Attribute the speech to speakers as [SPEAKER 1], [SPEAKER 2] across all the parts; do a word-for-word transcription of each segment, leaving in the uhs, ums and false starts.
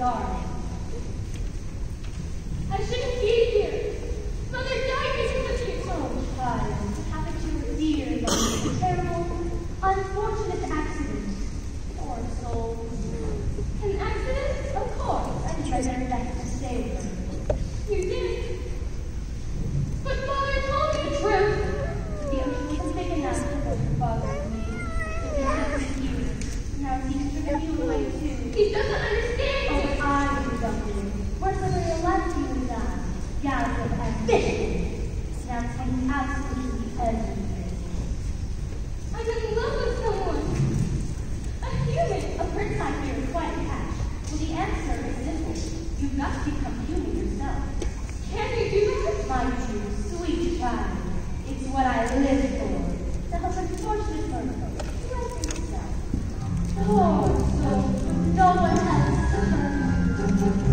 [SPEAKER 1] garden. I shouldn't be here. Mother died because of you. Oh, child, what happened to her dear mother? A terrible, unfortunate accident. Poor soul. An accident? Of course. I tried her best to stay with her. You did. But Father told me the truth. The ocean wasn't big enough for both your father and me. But he doesn't hear. Now he's driven you away too. He doesn't understand. Oh, but I was dumping. Worse than real life you and I. Gallagher and Bishop. Now tell me absolutely everything. I'm in love with someone. A human. A person I hear is quite attached. Well, the answer is simple. You've got to become human yourself. Can you do that? My dear, sweet child. It's what I live for. To help unfortunate folks. Like yourself. Oh, so no one else to turn.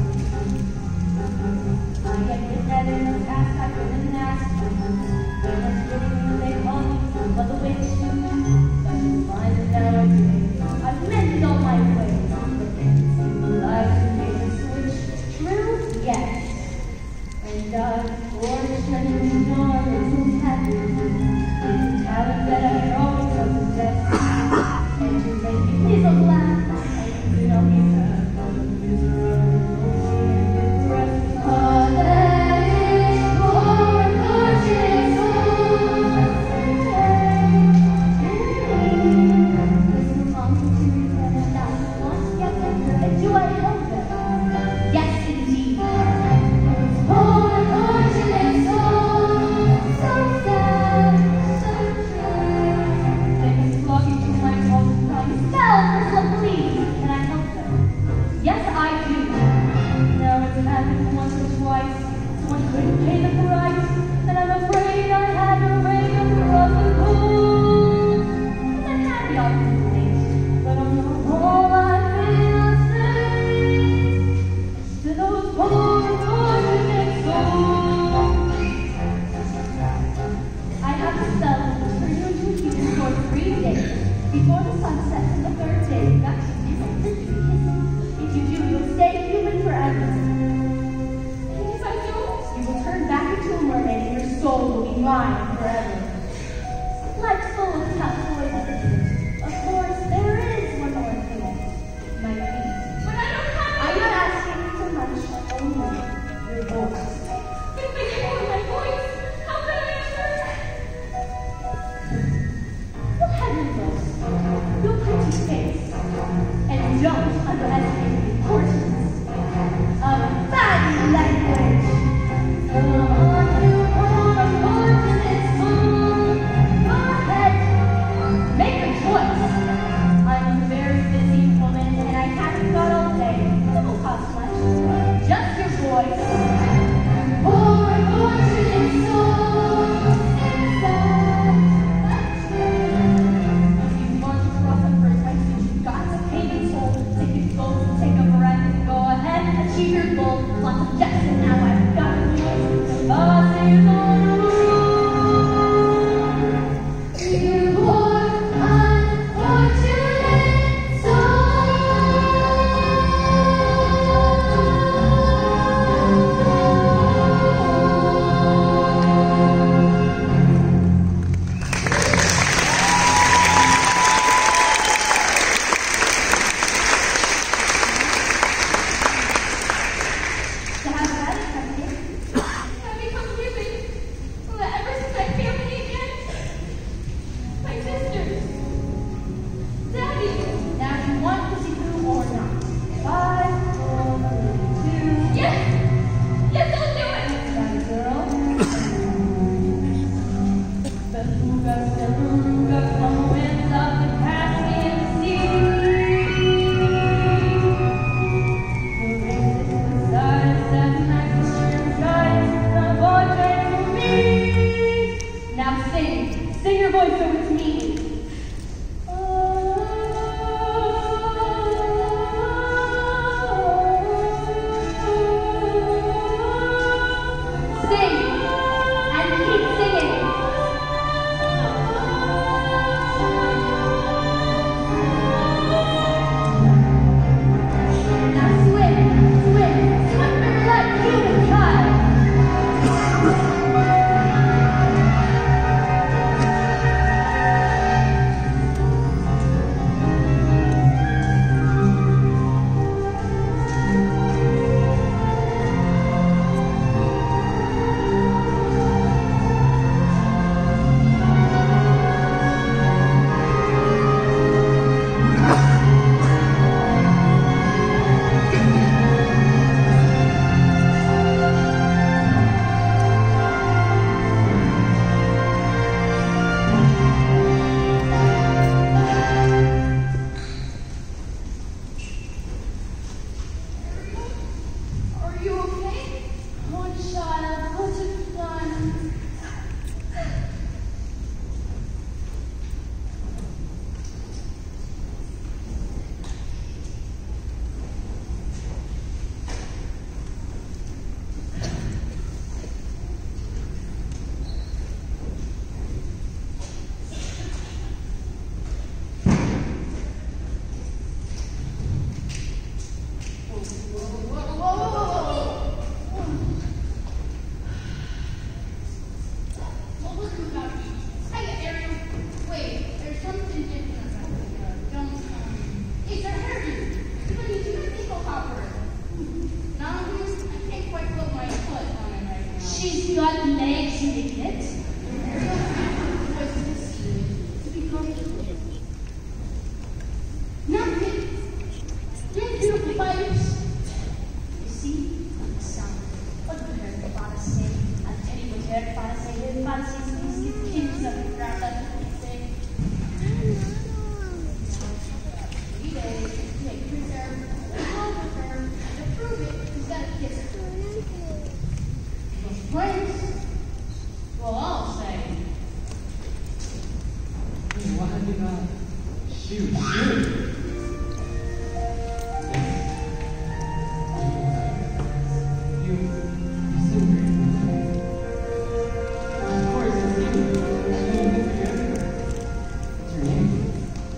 [SPEAKER 1] I get the feathers, ask after the nest. That's really they call me, but the witch too. But you find it nowadays. I've mended all my ways. But then seem alive to make a switch. True? Yes. And I, fortunately, not is happy. It's a talent that I always possess. And you make me please a laugh. And you know me proud of the miserable and breath. Oh, that is more fortunate soul. Listen, Mom, to me, and I want yes, and do I help them? Yes, indeed. Poor fortunate soul, so sad, so true. Then he's flocking to my home, crying, "Sell for some, please!" And I help them. Yes, I do. Now it's happened once or twice. Someone couldn't pay the price, and I'm afraid I had to rain across the pool. And I'm happy I'll complain, but on the whole I feel safe to those poor fortunate souls. I have to sell and turn you into a human for three days before the sun sets, and the third day you got to kiss and kiss and kiss. If you do, you'll stay human forever. And if I don't, you will turn back into a mermaid and your soul will be mine forever. Life's full of tough poison. Of course, there is one more thing. My feet. But I don't have I'm not asking for much, only your voice. If I give you my voice, how could I answer? You'll have your voice, your pretty face, and don't underestimate the importance of body language. Go on, you poor fortunate soul. Go ahead, make a choice. I'm a very busy woman, and I haven't got all day. It won't cost much. Just your voice. Poor fortunate soul, inside the tree. If you want to cross the first ice, you've got to pay the toll. Take a go, take a breath, and go ahead, achieve your goal. Lots of jets, and now I've got a choice. The boss is on the road. You poor unfortunate soul. To have She's got legs, you idiot. Nothing. You're beautiful pipes. You see, I'm sound. What would her father say? I'll tell you what her father say. Her father says these get kids up the ground like what they say. Three days, you take preserve, go with her, to prove it, he's got to kiss her. Friends? Well, I'll say.
[SPEAKER 2] Hey, why have you not? Shoot, shoot! Yes. You, you seem grateful to me. Of course, it's you. I'm going to for you everywhere. What's your name?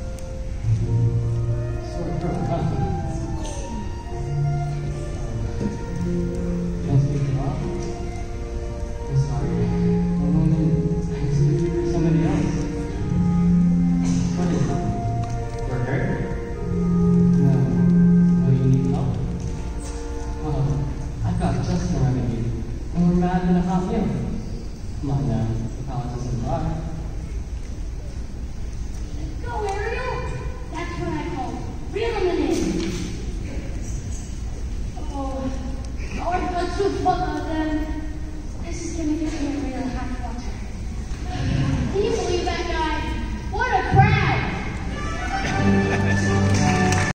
[SPEAKER 2] Sore throat, huh? You don't speak at all? I'm sorry. Well, well, then, I'm speaking for somebody else. What is it? You're hurt? No. No, you need help? Well, I've got just the remedy. And we're mad in a hot meal. Come on now. The palace isn't far.
[SPEAKER 1] Go in.